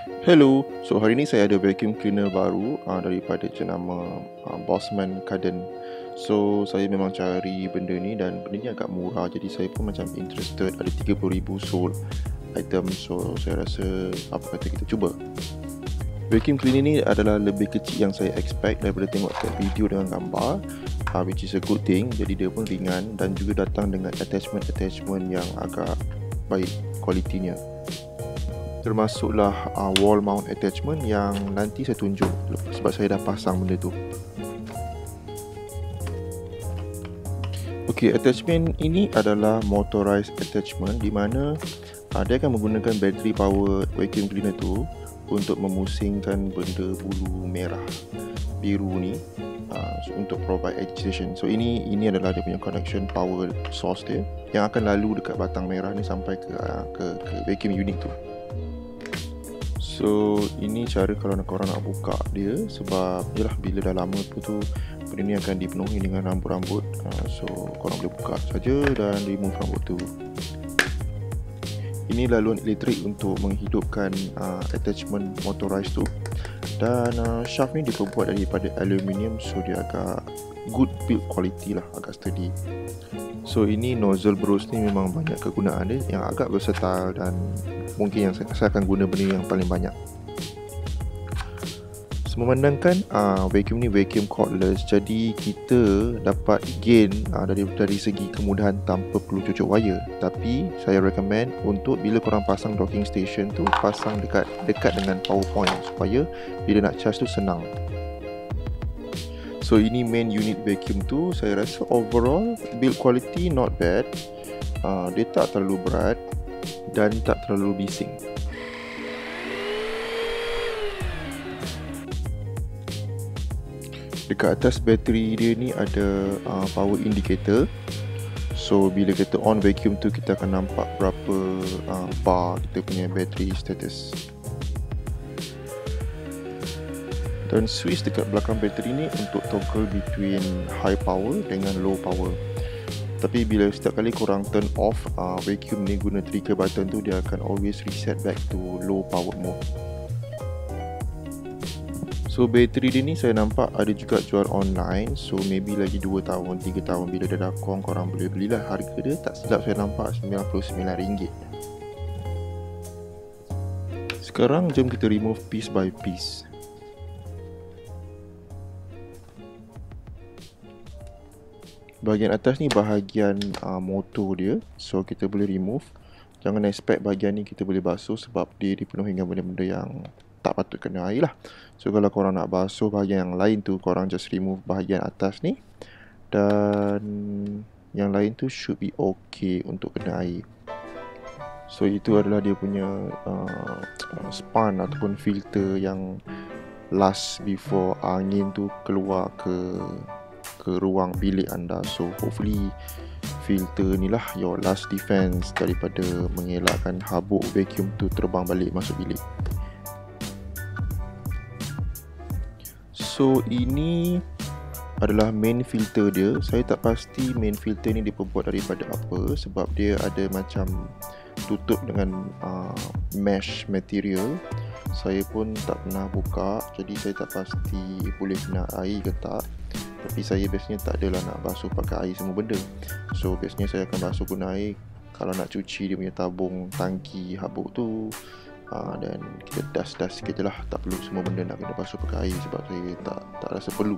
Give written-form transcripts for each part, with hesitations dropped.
Hello, so hari ni saya ada vacuum cleaner baru daripada jenama Bossman Garden. So saya memang cari benda ni dan benda ni agak murah, jadi saya pun macam interested. Ada 30,000 sold item, so saya rasa apa kata kita cuba. Vacuum cleaner ni adalah lebih kecil yang saya expect daripada tengok kat video dengan gambar, which is a good thing. Jadi dia pun ringan dan juga datang dengan attachment yang agak baik kualitinya. Termasuklah wall mount attachment yang nanti saya tunjuk sebab saya dah pasang benda tu. Okey, attachment ini adalah motorized attachment di mana dia akan menggunakan battery power vacuum cleaner tu untuk memusingkan benda bulu merah biru ni untuk provide agitation. So ini adalah dia punya connection power source dia yang akan lalu dekat batang merah ni sampai ke vacuum unit tu. So ini cara kalau korang nak buka dia, sebab yalah bila dah lama tu benda ni akan dipenuhi dengan rambut-rambut. So korang boleh buka saja dan remove rambut tu. Ini laluan elektrik untuk menghidupkan attachment motorized tu. Dan shaft ni diperbuat daripada aluminium, so dia agak good build quality lah, agak sturdy. So ini nozzle brush ni memang banyak kegunaan dia yang agak versatile dan mungkin yang saya akan guna benda yang paling banyak. Memandangkan vacuum ni vacuum cordless, jadi kita dapat gain dari segi kemudahan tanpa perlu cucuk wire. Tapi saya recommend untuk bila korang pasang docking station tu, pasang dekat dengan power point supaya bila nak charge tu senang. So ini main unit vacuum tu, saya rasa overall build quality not bad. Dia tak terlalu berat dan tak terlalu bising. Dekat atas bateri dia ni ada power indicator. So bila kita on vacuum tu, kita akan nampak berapa bar kita punya battery status. Dan switch dekat belakang bateri ni untuk toggle between high power dengan low power. Tapi bila setiap kali korang turn off vacuum ni guna trigger button tu, dia akan always reset back to low power mode. So bateri dia ni saya nampak ada juga jual online. So maybe lagi 2 tahun, 3 tahun bila dia dah kong, korang boleh belilah. Harga dia tak silap saya nampak RM99. Sekarang jom kita remove piece by piece. Bahagian atas ni bahagian motor dia, so kita boleh remove. Jangan expect bahagian ni kita boleh basuh sebab dia dipenuhi dengan benda-benda yang tak patut kena air lah. So kalau korang nak basuh bahagian yang lain tu, korang just remove bahagian atas ni, dan yang lain tu should be okay untuk kena air. So itu adalah dia punya span ataupun filter yang last before angin tu keluar ke ruang bilik anda. So hopefully filter ni lah your last defense daripada mengelakkan habuk vacuum tu terbang balik masuk bilik. So ini adalah main filter dia. Saya tak pasti main filter ni diperbuat daripada apa, sebab dia ada macam tutup dengan mesh material. Saya pun tak pernah buka, jadi saya tak pasti boleh kena air ke tak. Tapi saya biasanya tak adalah nak basuh pakai air semua benda. So biasanya saya akan basuh guna air kalau nak cuci dia punya tabung tangki habuk tu. Dan kita dust sikit je lah. Tak perlu semua benda nak kena basuh pakai air, sebab saya tak rasa perlu.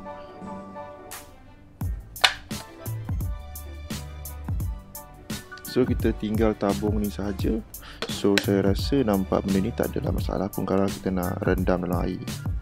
So kita tinggal tabung ni sahaja. So saya rasa nampak benda ni tak adalah masalah pun kalau kita nak rendam dalam air.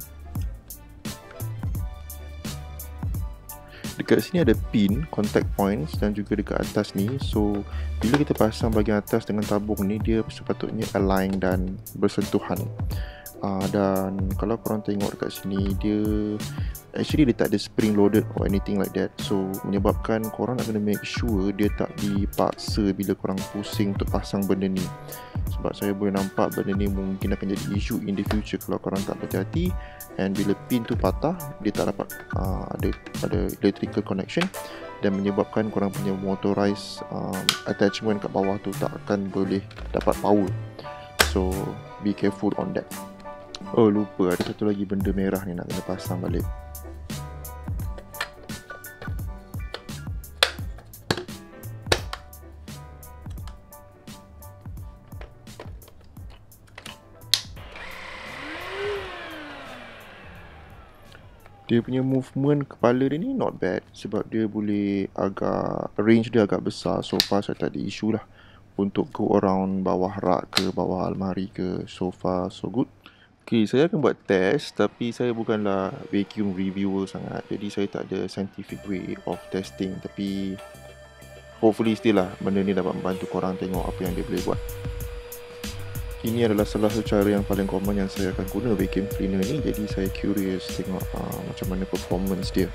Dekat sini ada pin, contact points, dan juga dekat atas ni. So bila kita pasang bahagian atas dengan tabung ni, dia sepatutnya align dan bersentuhan. Dan kalau korang tengok dekat sini, dia tak ada spring loaded or anything like that. So menyebabkan korang nak kena make sure dia tak dipaksa bila korang pusing untuk pasang benda ni. Sebab saya boleh nampak benda ni mungkin akan jadi issue in the future kalau korang tak berhati-hati. And bila pin tu patah, dia tak dapat ada electrical connection, dan menyebabkan korang punya motorized attachment kat bawah tu tak akan boleh dapat power. So be careful on that. Oh lupa, ada satu lagi benda merah ni nak kena pasang balik. Dia punya movement kepala dia ni not bad sebab dia boleh agak, range dia agak besar. So far saya tak ada isu lah untuk go around bawah rak ke, bawah almari ke. So far so good. Okay, saya akan buat test tapi saya bukanlah vacuum reviewer sangat. Jadi saya tak ada scientific way of testing. Tapi hopefully still lah benda ni dapat membantu korang tengok apa yang dia boleh buat. Ini adalah salah satu cara yang paling common yang saya akan guna vacuum cleaner ni. Jadi saya curious tengok macam mana performance dia.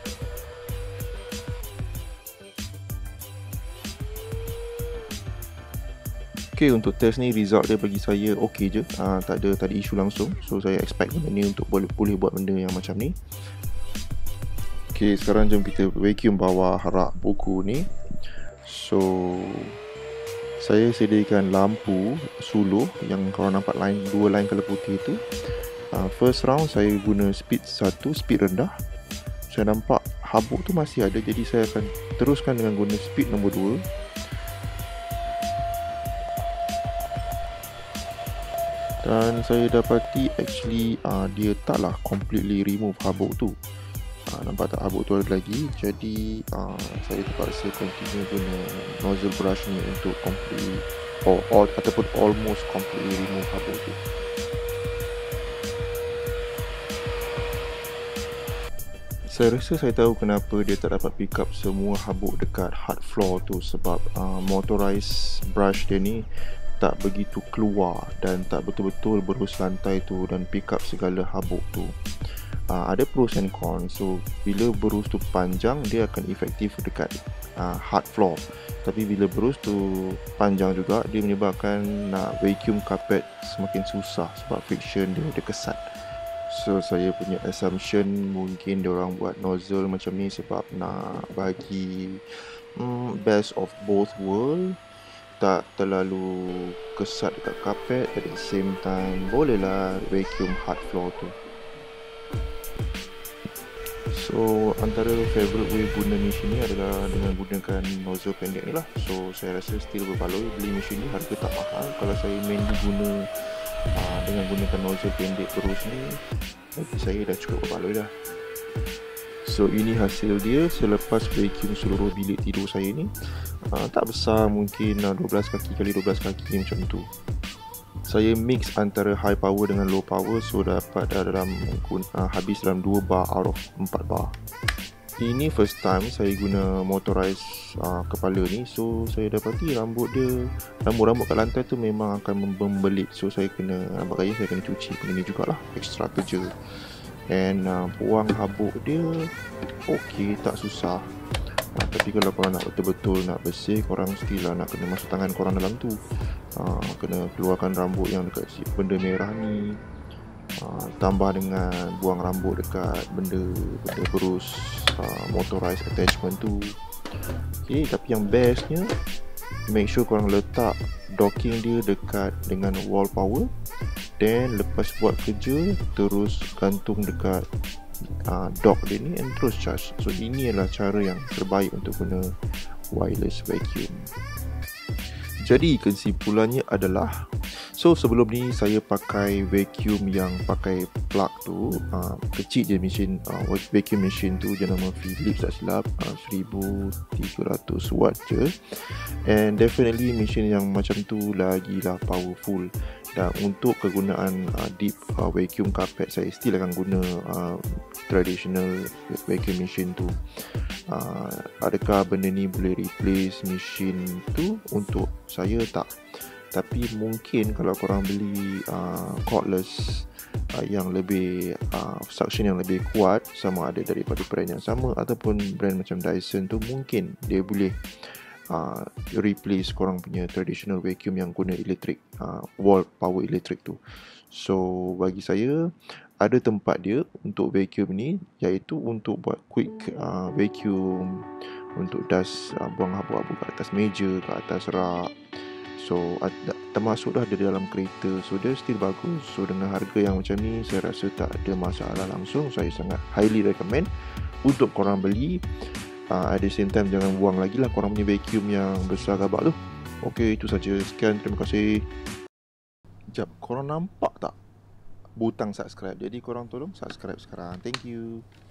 Okay, untuk test ni result dia bagi saya okay je. Tak ada isu langsung. So saya expect benda ni untuk boleh buat benda yang macam ni. Okay, sekarang jom kita vacuum bawah rak buku ni. So saya sediakan lampu suluh yang korang nampak dua line colour putih tu. First round saya guna speed 1, speed rendah. Saya nampak habuk tu masih ada, jadi saya akan teruskan dengan guna speed nombor 2. Dan saya dapati actually dia taklah completely remove habuk tu. Nampak tak habuk tu ada lagi. Jadi saya terpaksa continue guna nozzle brush ni untuk completely ataupun almost completely remove habuk tu. Saya rasa saya tahu kenapa dia tak dapat pick up semua habuk dekat hard floor tu. Sebab motorized brush dia ni tak begitu keluar dan tak betul-betul berus lantai tu dan pick up segala habuk tu. Ada pros and cons. So bila berus tu panjang, dia akan efektif dekat hard floor. Tapi bila berus tu panjang juga, dia menyebabkan nak vacuum carpet semakin susah sebab friction dia kesat. So saya punya assumption mungkin diorang buat nozzle macam ni sebab nak bagi best of both world. Tak terlalu kesat dekat carpet, at the same time bolehlah vacuum hard floor tu. So antara favourite way guna mesin ni adalah dengan gunakan nozzle pendek ni lah. So saya rasa still berbaloi. Beli mesin ni harga tak mahal. Kalau saya mainly guna dengan gunakan nozzle pendek terus ni, bagi saya dah cukup berbaloi dah. So ini hasil dia selepas vacuum seluruh bilik tidur saya ni. Tak besar, mungkin 12 kaki kali 12 kaki macam tu. Saya mix antara high power dengan low power, so dapat dalam habis dalam 2 bar out of 4 bar. Ini first time saya guna motorized kepala ni. So saya dapati rambut kat lantai tu memang akan membelit. So saya kena, nampak gaya saya kena cuci benda ni jugalah, extra kerja. And buang habuk dia okey, tak susah. Tapi kalau korang nak betul-betul nak bersih, korang still lah nak kena masuk tangan korang dalam tu. Kena keluarkan rambut yang dekat benda merah ni, tambah dengan buang rambut dekat benda berus motorized attachment tu. Okay, tapi yang bestnya, make sure korang letak docking dia dekat dengan wall power. Then lepas buat kerja, terus gantung dekat dock dia ni and terus charge. So ini adalah cara yang terbaik untuk guna wireless vacuum. Jadi kesimpulannya adalah, so sebelum ni saya pakai vacuum yang pakai plug tu, kecil je mesin, vacuum machine tu je nama Philips tak silap, 1300 watt je. And definitely mesin yang macam tu lagilah powerful. Dan untuk kegunaan deep vacuum carpet, saya still akan guna traditional vacuum machine tu. Adakah benda ni boleh replace mesin tu? Untuk saya tak. Tapi mungkin kalau korang beli cordless yang lebih suction yang lebih kuat, sama ada daripada brand yang sama ataupun brand macam Dyson tu, mungkin dia boleh replace korang punya traditional vacuum yang guna elektrik, wall power elektrik tu. So bagi saya ada tempat dia untuk vacuum ni, iaitu untuk buat quick vacuum, untuk dust, buang habuk-habuk ke atas meja, ke atas rak. So termasuk dah ada dalam kereta. So dia still bagus. So dengan harga yang macam ni, saya rasa tak ada masalah langsung. Saya sangat highly recommend untuk korang beli. At the same time, jangan buang lagi lah korang punya vacuum yang besar gabak tu. Okay, itu saja. Sekian, terima kasih. Sekejap, korang nampak tak butang subscribe? Jadi korang tolong subscribe sekarang. Thank you.